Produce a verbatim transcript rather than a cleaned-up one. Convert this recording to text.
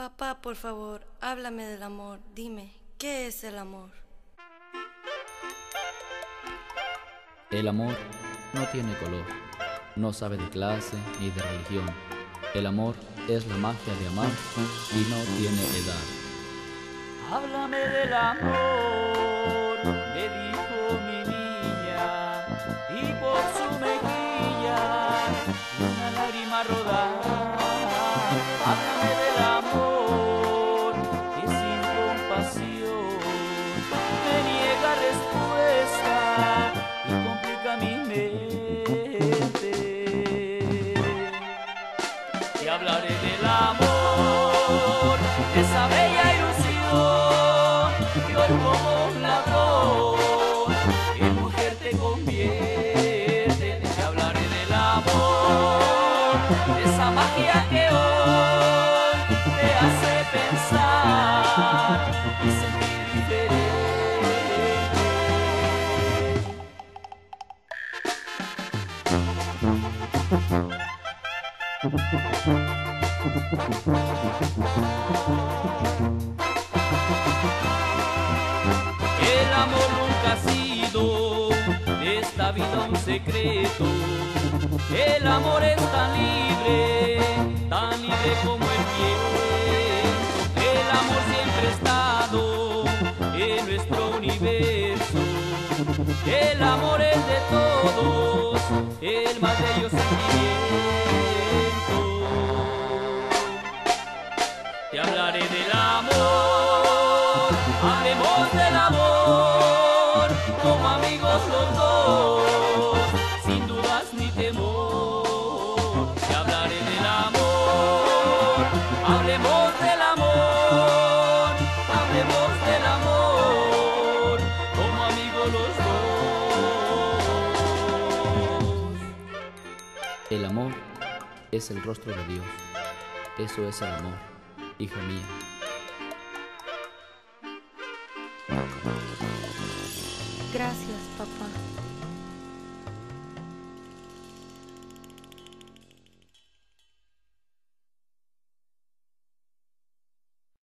Papá, por favor, háblame del amor. Dime, ¿qué es el amor? El amor no tiene color, no sabe de clase ni de religión. El amor es la magia de amar y no tiene edad. Háblame del amor, me dijo mi niña, y por su mejilla una lágrima rodar. Háblame del amor, que sin compasión me niega respuesta y complica mi mente. Y hablaré del amor, esa bella ilusión que hoy como un ladrón en mujer te convierte. Te hablaré del amor, de esa magia que hoy te hace pensar y sentir diferente. El amor nunca ha sido de esta vida un secreto. El amor es tan libre, tan libre como el viento. El amor siempre ha estado en nuestro universo. El amor es de todos, el más bello sentimiento. Te hablaré del amor, hablemos del amor, como amigos los dos, sin dudas ni temor. Te hablaré del amor, hablemos del amor, hablemos del amor, como amigos los dos. El amor es el rostro de Dios. Eso es el amor, hija mía. Gracias, papá.